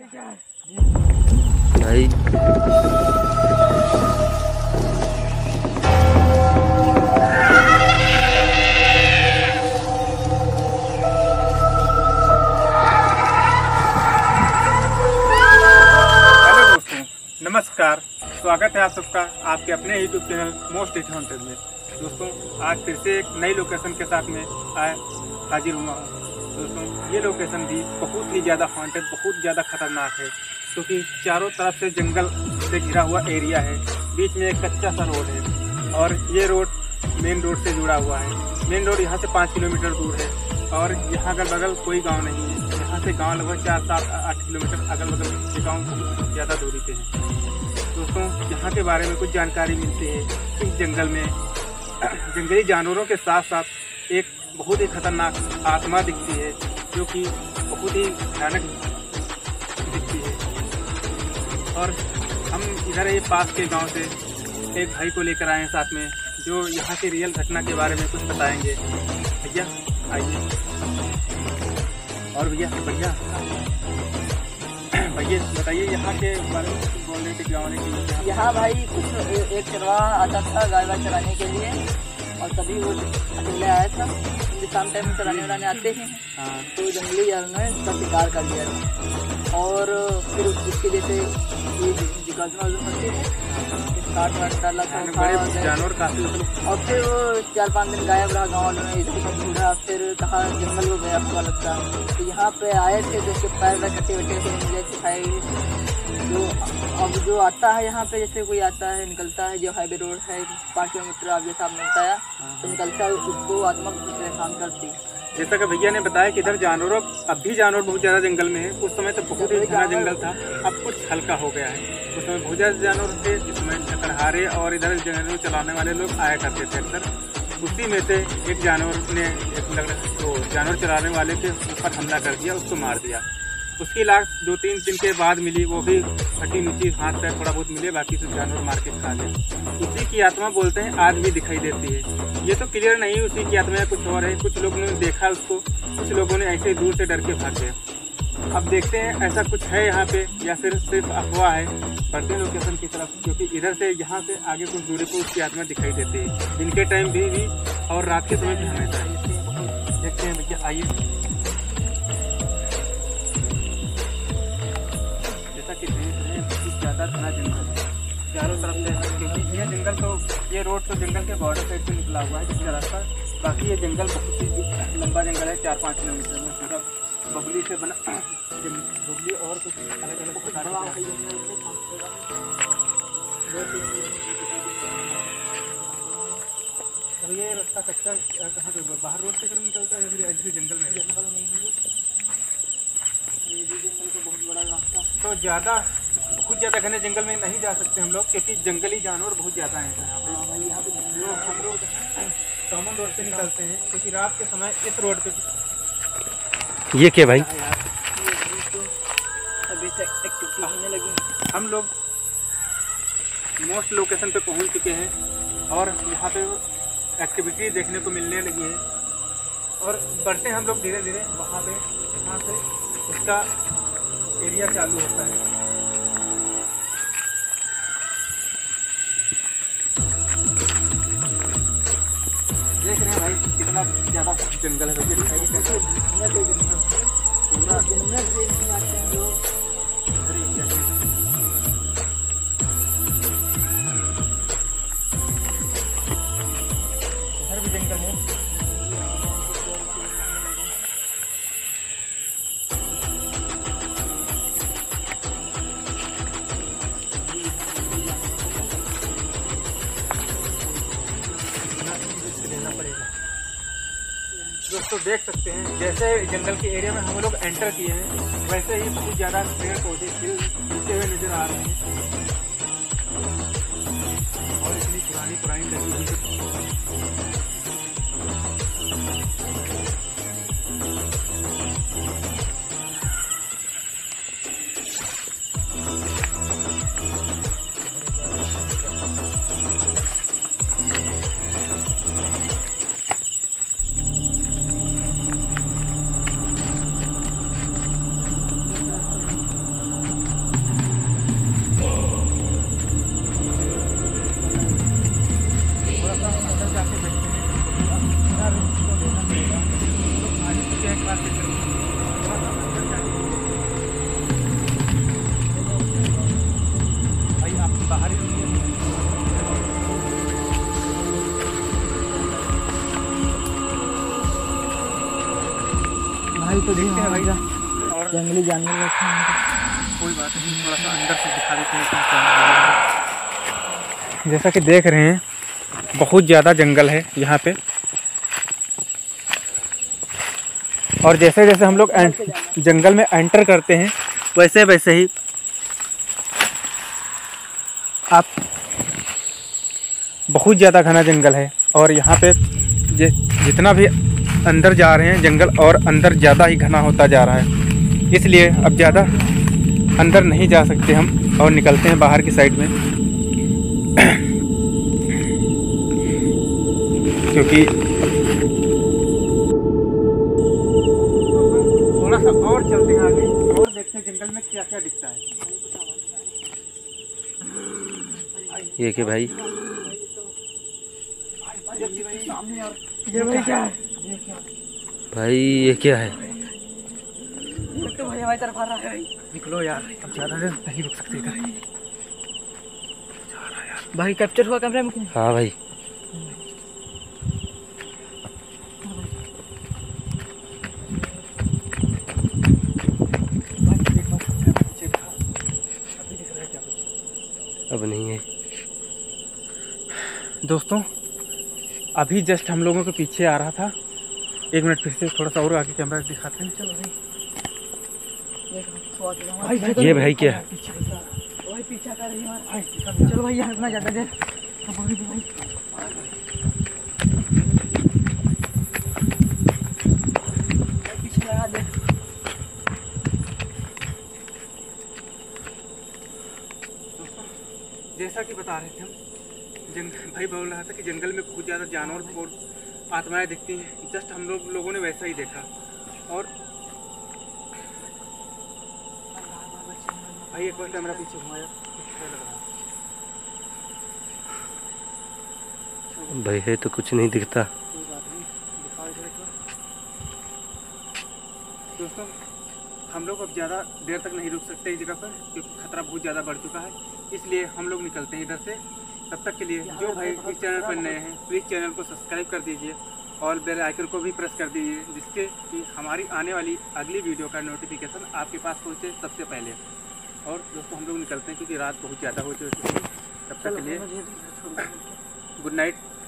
भाई नमस्कार, स्वागत है आप सबका आपके अपने YouTube चैनल मोस्ट हॉन्टेड में। दोस्तों, आज फिर से एक नई लोकेशन के साथ में हाजिर हुआ हूँ। दोस्तों, ये लोकेशन भी बहुत ही ज़्यादा हॉन्टेड, बहुत ज़्यादा खतरनाक है, क्योंकि चारों तरफ से जंगल से घिरा हुआ एरिया है। बीच में एक कच्चा सा रोड है और ये रोड मेन रोड से जुड़ा हुआ है। मेन रोड यहाँ से 5 किलोमीटर दूर है और यहाँ अगल बगल कोई गाँव नहीं है। यहाँ से गाँव लगभग 4-7-8 किलोमीटर अगल बगल के गाँव बहुत ज़्यादा दूरी पे है। दोस्तों, यहाँ के बारे में कुछ जानकारी मिलती है। इस जंगल में जंगली जानवरों के साथ साथ एक बहुत ही खतरनाक आत्मा दिखती है, जो कि बहुत ही भयानक दिखती है। और हम इधर ही पास के गांव से एक भाई को लेकर आए हैं साथ में, जो यहाँ की रियल घटना के बारे में कुछ बताएंगे। भैया आइए। और भैया बताइए यहाँ के बारे में कुछ बोलने के गाँव के। यहाँ भाई कुछ एक चरवाहा आता था गाय वाय चराने के लिए, और तभी वो अकेले आया था। शाम टाइम में चराने आते हैं। हाँ, तो जंगली जानवर ने उसका शिकार कर लिया था और फिर उसके जैसे काट वाट डाला था जानवर काफी। और फिर वो 4-5 दिन गायब रहा। गाँव वालों ने इसको ढूंढा, फिर कहा जंगल को गया हुआ लगता। तो यहाँ पे आए थे, तो उसके पैर में कटे वटे से मुझे सिखाई। जो अब जो आता है यहाँ पे, जैसे कोई आता है निकलता है, जो हाईवे रोड है 5 किलोमीटर आप जैसा आपने बताया, तो निकलता है, उसको आत्मा परेशान करती। जैसा कि भैया ने बताया कि इधर जानवरों अब भी जानवर बहुत ज़्यादा जंगल में है। उस समय तो बहुत ही घना जंगल था, अब कुछ हल्का हो गया है। उस समय बहुत ज़्यादा जानवर थे, जिसमें नरहारे और इधर जानवर चलाने वाले लोग आया करते थे अक्सर। उसी में से एक जानवर ने तो जानवर चलाने वाले के ऊपर हमला कर दिया, उसको मार दिया। उसकी लाश 2-3 दिन के बाद मिली, वो भी फटी नीची, हाथ पैर थोड़ा बहुत मिले, बाकी सब जानवर मार के खा गए। उसी की आत्मा बोलते हैं आज भी दिखाई देती है। ये तो क्लियर नहीं उसी की आत्मा है, कुछ और है। कुछ लोगों ने देखा उसको, कुछ लोगों ने ऐसे दूर से डर के भागे। अब देखते हैं ऐसा कुछ है यहाँ पे या फिर सिर्फ अफवाह है। बढ़ते हैं लोकेशन की तरफ, क्योंकि इधर से यहाँ से आगे कुछ दूरी पर उसकी आत्मा दिखाई देती है। दिन के टाइम भी और रात के समय भी हमेशा। देखते हैं भैया, आइए। कि बहुत ज़्यादा घना जंगल चारों तरफ से, क्योंकि ये जंगल तो ये रोड तो जंगल के बॉर्डर साइड से निकला हुआ है जिसका रास्ता। बाकी ये जंगल बहुत ही लंबा जंगल है, 4-5 किलोमीटर में पूरा बबली से बना। बबली और कुछ अलग अलग प्रकार के। तो ये रास्ता कच्चा कहाँ पे बाहर रोड की तरफ निकलता है या फिर ऐसे जंगल में? जंगल में ही ये भी जंगल का बहुत बड़ा रास्ता। तो बहुत ज़्यादा घने जंगल में नहीं जा सकते हम लोग, क्योंकि जंगली जानवर बहुत ज़्यादा हैं यहाँ पे। हम लोग कॉमन रोड से निकलते हैं, क्योंकि रात के समय इस रोड पे ये क्या भाई अभी तक एक्टिविटी होने लगी। हम लोग मोस्ट लोकेशन पे पहुँच चुके हैं और यहाँ पे एक्टिविटी देखने को मिलने लगी है। और बढ़ते हैं हम लोग धीरे धीरे वहाँ पे, जहाँ से उसका एरिया चालू होता है। देख रहे हैं भाई कितना ज़्यादा जंगल है। पूरा जंगल आते हैं लोग। इधर भी जंगल है। दोस्तों, देख सकते हैं जैसे जंगल के एरिया में हम लोग एंटर किए हैं, वैसे ही बहुत ज़्यादा पेड़ पौधे खिलते हुए नजर आ रहे हैं और इतनी पुरानी लगी हुई है। बाहर भाई तो देखते हैं भाई। और जंगली जानवर रखे हैं। कोई बात नहीं, थोड़ा सा अंदर से दिखा देते हैं क्या है। जैसा कि देख रहे हैं बहुत ज़्यादा जंगल है यहाँ पे, और जैसे जैसे हम लोग जंगल में एंटर करते हैं वैसे वैसे ही आप बहुत ज़्यादा घना जंगल है। और यहाँ पे जितना भी अंदर जा रहे हैं जंगल और अंदर ज़्यादा ही घना होता जा रहा है, इसलिए अब ज़्यादा अंदर नहीं जा सकते हम और निकलते हैं बाहर की साइड में। क्योंकि थोड़ा सा और चलते हैं आगे और देखते हैं जंगल में क्या क्या दिखता है। ये क्या भाई? ये भाई क्या है? भाई ये क्या है? तो भाई हमारी तरफ आ रहा है भाई। निकलो यार, अब ज़्यादा देर नहीं रुक सकते इधर। भाई कैप्चर हुआ कैमरे में? हाँ भाई। अब नहीं है दोस्तों, अभी जस्ट हम लोगों के पीछे आ रहा था। एक मिनट फिर से थोड़ा सा और आगे कैमरा दिखाते हैं। चलो भाई, ये भाई क्या है? भाई पीछा कर रही है भाई। चलो भाई यहाँ इतना ज़्यादा देर भाई पीछे लगा दे। जैसा कि बता रहे थे हम, भाई बोल रहा था कि जंगल में बहुत ज़्यादा जानवर और आत्माएं दिखती हैं। जस्ट हम लोगों ने वैसा ही देखा। और भाई एक बार कैमरा पीछे घुमाया, भाई है तो कुछ नहीं दिखता। कोई बात नहीं, दिखाओ इधर एक बार। दोस्तों, हम लोग अब ज़्यादा देर तक नहीं रुक सकते इस जगह पर, क्योंकि खतरा बहुत ज़्यादा बढ़ चुका है। इसलिए हम लोग निकलते हैं इधर से। तब तक के लिए जो भाई इस चैनल पर नए हैं प्लीज़ चैनल को सब्सक्राइब कर दीजिए और बेल आइकन को भी प्रेस कर दीजिए, जिससे कि हमारी आने वाली अगली वीडियो का नोटिफिकेशन आपके पास पहुँचे सबसे पहले। और दोस्तों हम लोग निकलते हैं क्योंकि रात बहुत ज़्यादा हो चुकी है। तब तक के लिए गुड नाइट।